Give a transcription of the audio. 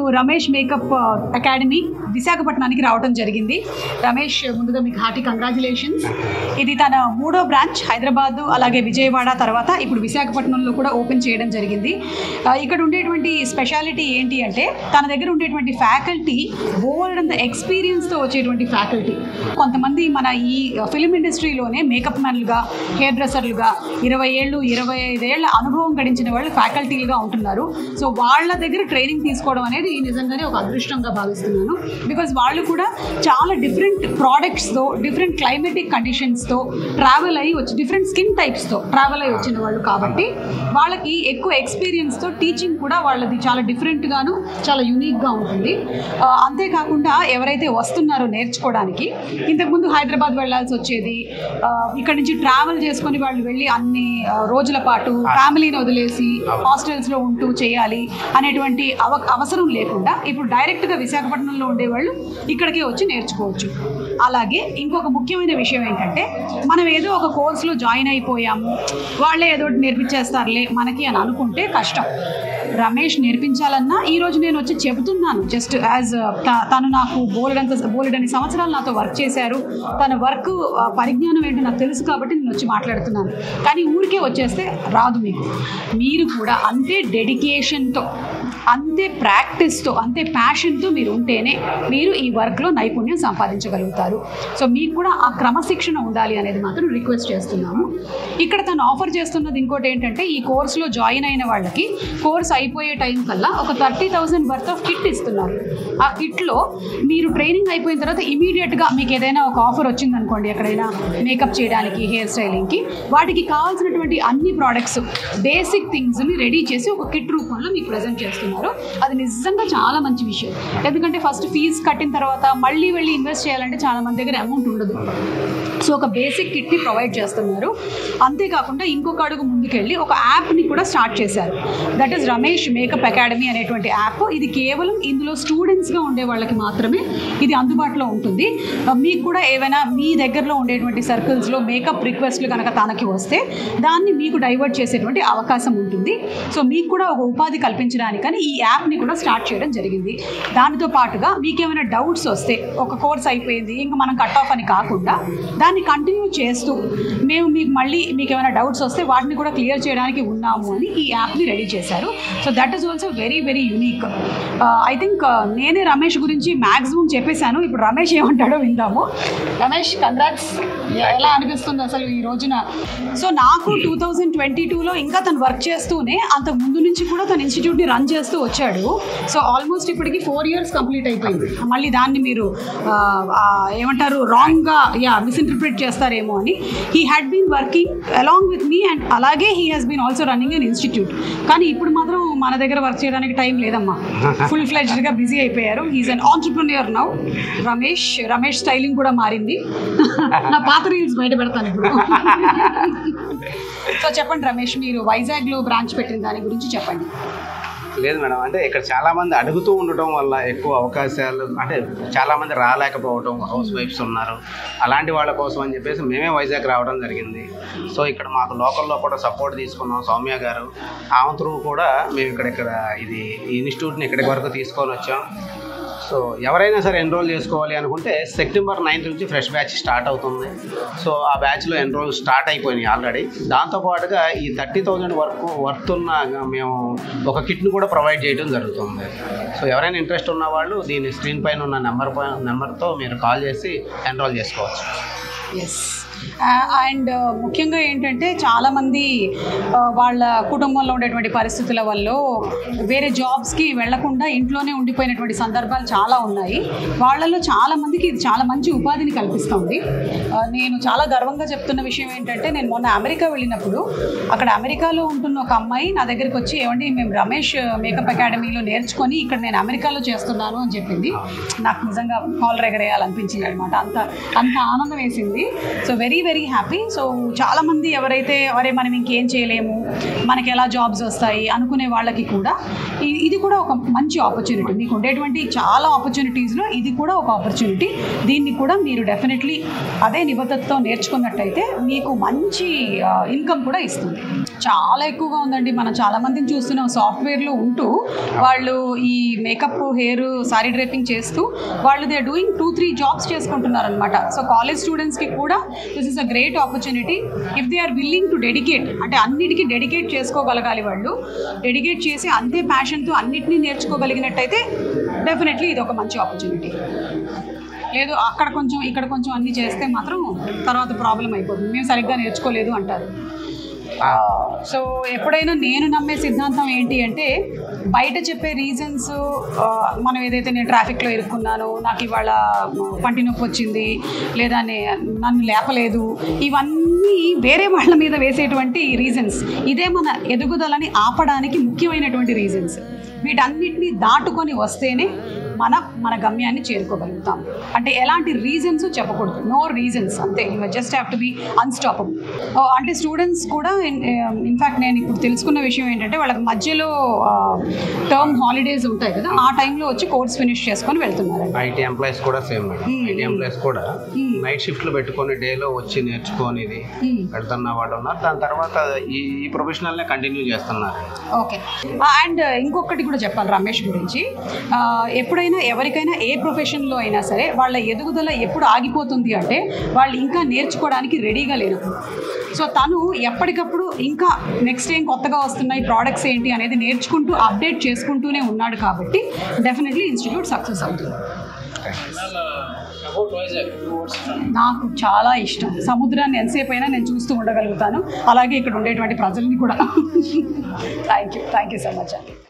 Ramesh makeup academy విశాఖపట్నానికి రావడం జరిగింది. రమేష్, ముందుగా మీకు హార్టీ కంగ్రాచులేషన్స్. ఇది తన 3వ బ్రాంచ్ హైదరాబాద్, అలాగే విజయవాడ, తర్వాత ఇప్పుడు విశాఖపట్నంలో కూడా ఓపెన్ చేయడం జరిగింది. ఇక్కడ ఉండేటువంటి స్పెషాలిటీ ఏంటి అంటే తన దగ్గర ఉండేటువంటి ఫ్యాకల్టీ బోల్డ్ అంత ఎక్స్పీరియన్స్తో వచ్చేటువంటి ఫ్యాకల్టీ. కొంతమంది మన ఈ ఫిల్మ్ ఇండస్ట్రీలోనే మేకప్ మ్యాన్లుగా, హెయిర్ డ్రెస్సర్లుగా 20 ఏళ్ళు 25 ఏళ్ళ అనుభవం గడించిన వాళ్ళు ఫ్యాకల్టీలుగా ఉంటున్నారు. సో వాళ్ళ దగ్గర ట్రైనింగ్ తీసుకోవడం అనేది నిజంగానే ఒక అదృష్టంగా భావిస్తున్నాను. బికాజ్ వాళ్ళు కూడా చాలా డిఫరెంట్ ప్రోడక్ట్స్తో, డిఫరెంట్ క్లైమేటిక్ కండిషన్స్తో ట్రావెల్ అయ్యి వచ్చి, డిఫరెంట్ స్కిన్ టైప్స్తో ట్రావెల్ అయ్యి వచ్చిన వాళ్ళు కాబట్టి వాళ్ళకి ఎక్కువ ఎక్స్పీరియన్స్తో టీచింగ్ కూడా వాళ్ళది చాలా డిఫరెంట్గాను, చాలా యూనిక్గా ఉంటుంది. అంతేకాకుండా ఎవరైతే వస్తున్నారో నేర్చుకోవడానికి, ఇంతకుముందు హైదరాబాద్ వెళ్ళాల్సి వచ్చేది, ఇక్కడ నుంచి ట్రావెల్ చేసుకొని వాళ్ళు వెళ్ళి అన్ని రోజుల పాటు ఫ్యామిలీని వదిలేసి హాస్టల్స్లో ఉంటూ చేయాలి అనేటువంటి అవసరం లేకుండా ఇప్పుడు డైరెక్ట్గా విశాఖపట్నంలో ఉండేవాళ్ళు ఇక్కడికే వచ్చి నేర్చుకోవచ్చు. అలాగే ఇంకొక ముఖ్యమైన విషయం ఏంటంటే, మనం ఏదో ఒక కోర్సులో జాయిన్ అయిపోయాము, వాళ్ళే ఏదో నేర్పించేస్తారులే మనకి అని అనుకుంటే కష్టం. రమేష్ నేర్పించాలన్నా ఈరోజు నేను వచ్చి చెబుతున్నాను, జస్ట్ యాజ్ తను నాకు బోలెడని సంవత్సరాలు నాతో వర్క్ చేశారు, తన వర్క్ పరిజ్ఞానం ఏంటో నాకు తెలుసు కాబట్టి నేను వచ్చి మాట్లాడుతున్నాను. కానీ ఊరికే వచ్చేస్తే రాదు. మీరు కూడా అంతే డెడికేషన్తో, అంతే ప్రాక్టీస్తో, అంతే ప్యాషన్తో మీరు ఉంటేనే మీరు ఈ వర్క్లో నైపుణ్యం సంపాదించగలుగుతారు. సో మీకు కూడా ఆ క్రమశిక్షణ ఉండాలి అనేది మాత్రం రిక్వెస్ట్ చేస్తున్నాము. ఇక్కడ తను ఆఫర్ చేస్తున్నది ఇంకోటి ఏంటంటే, ఈ కోర్సులో జాయిన్ అయిన వాళ్ళకి కోర్స్ అయిపోయే టైం కల్లా ఒక 30,000 వర్త్ ఆఫ్ కిట్ ఇస్తున్నారు. ఆ కిట్లో మీరు ట్రైనింగ్ అయిపోయిన తర్వాత ఇమీడియట్గా మీకు ఏదైనా ఒక ఆఫర్ వచ్చిందనుకోండి, ఎక్కడైనా మేకప్ చేయడానికి, హెయిర్ స్టైలింగ్కి, వాటికి కావాల్సినటువంటి అన్ని ప్రోడక్ట్స్, బేసిక్ థింగ్స్ని రెడీ చేసి ఒక కిట్ రూపంలో మీకు ప్రజెంట్ చేస్తున్నారు. అది నిజంగా చాలా మంచి విషయం. ఎందుకంటే ఫస్ట్ ఫీజు కట్టిన తర్వాత మళ్ళీ వెళ్ళి ఇన్వెస్ట్ చేయాలంటే చాలా మంది దగ్గర అమౌంట్ ఉండదు. సో ఒక బేసిక్ కిట్ని ప్రొవైడ్ చేస్తున్నారు. అంతేకాకుండా ఇంకొక అడుగు ముందుకెళ్ళి ఒక యాప్ని కూడా స్టార్ట్ చేశారు. That is Ramesh makeup academy అనేటువంటి యాప్. ఇది కేవలం ఇందులో స్టూడెంట్స్గా ఉండే వాళ్ళకి మాత్రమే ఇది అందుబాటులో ఉంటుంది. మీకు కూడా ఏవైనా మీ దగ్గరలో ఉండేటువంటి సర్కిల్స్లో మేకప్ రిక్వెస్ట్లు కనుక తనకి వస్తే దాన్ని మీకు డైవర్ట్ చేసేటువంటి అవకాశం ఉంటుంది. సో మీకు కూడా ఒక ఉపాధి కల్పించడానికని ఈ యాప్ని కూడా స్టార్ట్ చేయడం జరిగింది. దానితో పాటుగా మీకు ఏమైనా డౌట్స్ వస్తే, ఒక కోర్స్ అయిపోయింది ఇంకా మనం కట్ ఆఫ్ అని కాకుండా దాన్ని కంటిన్యూ చేస్తూ మేము మీకు ఏమైనా డౌట్స్ వస్తే వాటిని కూడా క్లియర్ చేయడానికి ఉన్నాము అని ఈ యాప్ని రెడీ చేశారు. So that is also very very unique. I think నేనే రమేష్ గురించి మ్యాక్సిమం చెప్పేశాను. ఇప్పుడు రమేష్ ఏమంటాడో విందాము. రమేష్, కంగ్రాట్స్. ఎలా అనిపిస్తుంది అసలు ఈ రోజున? సో నాకు 2022లో ఇంకా తను వర్క్ చేస్తూనే, అంతకు ముందు నుంచి కూడా తన ఇన్స్టిట్యూట్ని రన్ చేస్తూ వచ్చాడు. సో ఆల్మోస్ట్ ఇప్పటికి 4 years కంప్లీట్ అయిపోయింది. మళ్ళీ దాన్ని మీరు ఏమంటారు, రాంగ్గా మిస్ఇంటర్ప్రిట్ చేస్తారేమో అని. He had been working along with me and అలాగే he has been also running an institute. కానీ ఇప్పుడు మాత్రం మన దగ్గర వర్క్ చేయడానికి టైం లేదమ్మా, ఫుల్ ఫ్లెడ్జ్డ్గా బిజీ అయిపోయారు. He is an entrepreneur now. Ramesh styling కూడా మారింది. నా పాత రీల్స్ బయట పెడతాను ఇప్పుడు. సో చెప్పండి రమేష్, మీరు వైజాగ్లో బ్రాంచ్ పెట్టిన దాని గురించి చెప్పండి. లేదు మేడం, అంటే ఇక్కడ చాలామంది అడుగుతూ ఉండటం వల్ల ఎక్కువ అవకాశాలు, అంటే చాలామంది రాలేకపోవడం, హౌస్ వైఫ్స్ ఉన్నారు, అలాంటి వాళ్ళ కోసం అని చెప్పేసి మేమే వైజాగ్ రావడం జరిగింది. సో ఇక్కడ మాకు లోకల్లో కూడా సపోర్ట్ తీసుకున్నాం. సౌమ్య గారు, ఆమె త్రూ కూడా మేము ఇక్కడ ఇది ఇన్స్టిట్యూట్ని ఇక్కడికి వరకు తీసుకొని వచ్చాం. సో ఎవరైనా సరే ఎన్రోల్ చేసుకోవాలి అనుకుంటే September 9th నుంచి ఫ్రెష్ బ్యాచ్ స్టార్ట్ అవుతుంది. సో ఆ బ్యాచ్లో ఎన్రోల్ స్టార్ట్ అయిపోయినాయి ఆల్రెడీ. దాంతోపాటుగా ఈ 30,000 వర్త్ ఉన్న మేము ఒక కిట్ను కూడా ప్రొవైడ్ చేయడం జరుగుతుంది. సో ఎవరైనా ఇంట్రెస్ట్ ఉన్న వాళ్ళు దీని స్క్రీన్ పైన ఉన్న నెంబర్తో మీరు కాల్ చేసి ఎన్రోల్ చేసుకోవచ్చు. ఎస్. అండ్ ముఖ్యంగా ఏంటంటే చాలామంది వాళ్ళ కుటుంబంలో ఉండేటువంటి పరిస్థితుల వల్ల వేరే జాబ్స్కి వెళ్లకుండా ఇంట్లోనే ఉండిపోయినటువంటి సందర్భాలు చాలా ఉన్నాయి. వాళ్ళలో చాలామందికి ఇది చాలా మంచి ఉపాధిని కల్పిస్తుంది. నేను చాలా గర్వంగా చెప్తున్న విషయం ఏంటంటే, నేను మొన్న అమెరికా వెళ్ళినప్పుడు అక్కడ అమెరికాలో ఉంటున్న ఒక అమ్మాయి నా దగ్గరికి వచ్చి, ఏమండి మేము రమేష్ మేకప్ అకాడమీలో నేర్చుకొని ఇక్కడ నేను అమెరికాలో చేస్తున్నాను అని చెప్పింది. నాకు నిజంగా కాల్ ఎగరేయాలనిపించింది అనమాట. అంత ఆనందం వేసింది. So very very happy. So చాలామంది ఎవరైతే మనం ఇంకేం చేయలేము, మనకి ఎలా జాబ్స్ వస్తాయి అనుకునే వాళ్ళకి కూడా ఇది కూడా ఒక మంచి ఆపర్చునిటీ. మీకు ఉండేటువంటి చాలా ఆపర్చునిటీస్లో ఇది కూడా ఒక ఆపర్చునిటీ. దీన్ని కూడా మీరు డెఫినెట్లీ అదే నిబద్ధతతో నేర్చుకున్నట్టయితే మీకు మంచి ఇన్కమ్ కూడా ఇస్తుంది. చాలా ఎక్కువగా ఉందండి. మనం చాలా మందిని చూస్తున్నాం సాఫ్ట్వేర్లో ఉంటూ వాళ్ళు ఈ మేకప్, హెయిర్, సారీ డ్రేపింగ్ చేస్తూ వాళ్ళు దే ఆర్ డూయింగ్ 2-3 జాబ్స్ చేసుకుంటున్నారు అనమాట. సో కాలేజ్ స్టూడెంట్స్కి కూడా this is a great opportunity if they are willing to dedicate. అంటే అన్నిటికీ డెడికేట్ చేసుకోగలగాలి వాళ్ళు. డెడికేట్ చేసి అంతే ప్యాషన్తో అన్నిటినీ నేర్చుకోగలిగినట్టయితే డెఫినెట్లీ ఇది ఒక మంచి ఆపర్చునిటీ. లేదు అక్కడ కొంచెం ఇక్కడ కొంచెం అన్నీ చేస్తే మాత్రం తర్వాత ప్రాబ్లం అయిపోతుంది, మేము సరిగ్గా నేర్చుకోలేదు అంటారు. సో ఎప్పుడైనా నేను నమ్మే సిద్ధాంతం ఏంటి అంటే బయట చెప్పే రీజన్స్, మనం ఏదైతే నేను ట్రాఫిక్లో ఇరుక్కున్నాను, నాకు ఇవాళ పంటి నొప్పి వచ్చింది, లేదా నన్ను లేపలేదు, ఇవన్నీ వేరే వాళ్ళ మీద వేసేటువంటి రీజన్స్. ఇదే మన ఎదుగుదలని ఆపడానికి ముఖ్యమైనటువంటి రీజన్స్. వీటన్నిటిని దాటుకొని వస్తేనే మన గమ్యాన్ని చేరుకోగలుగుతాం. అంటే ఎలాంటి రీజన్స్ చెప్పకూడదు, నో రీజన్స్, అంతే. You just have to be unstoppable. అంటే స్టూడెంట్స్ కూడా ఇన్ఫ్యాక్ట్ నేను ఇప్పుడు తెలుసుకున్న విషయం ఏంటంటే వాళ్ళకి మధ్యలో టర్మ్ హాలిడేస్ ఉంటాయి కదా, ఆ టైంలో వచ్చి కోర్స్ ఫినిష్ చేసుకొని వెళ్తున్నారు. ఐటీ ఎంప్లాయీస్ కూడా సేమ్. ఐటీ ఎంప్లాయీస్ కూడా నైట్ షిఫ్ట్లు పెట్టుకొని డేలో వచ్చి నేర్చుకొని పెడుతున్న వాళ్ళు ఉన్నారు. దాని తర్వాత ఈ ప్రొఫెషనల్నే కంటిన్యూ చేస్తున్నారు. ఓకే. అండ్ ఇంకొకటి కూడా చెప్పాలి రమేష్ గురించి. ఎప్పుడైనా ఎవరికైనా ఏ ప్రొఫెషన్లో అయినా సరే వాళ్ళ ఎదుగుదల ఎప్పుడు ఆగిపోతుంది అంటే వాళ్ళు ఇంకా నేర్చుకోవడానికి రెడీగా లేనప్పుడు. సో తను ఎప్పటికప్పుడు ఇంకా నెక్స్ట్ ఏం కొత్తగా వస్తున్నాయి, ప్రోడక్ట్స్ ఏంటి అనేది నేర్చుకుంటూ అప్డేట్ చేసుకుంటూనే ఉన్నాడు కాబట్టి డెఫినెట్లీ ఇన్స్టిట్యూట్ సక్సెస్ అవుతుంది. నాకు చాలా ఇష్టం. సముద్రాన్ని ఎంతసేపు అయినా నేను చూస్తూ ఉండగలుగుతాను, అలాగే ఇక్కడ ఉండేటువంటి ప్రజల్ని కూడా. థ్యాంక్ యూ సో మచ్ అండి.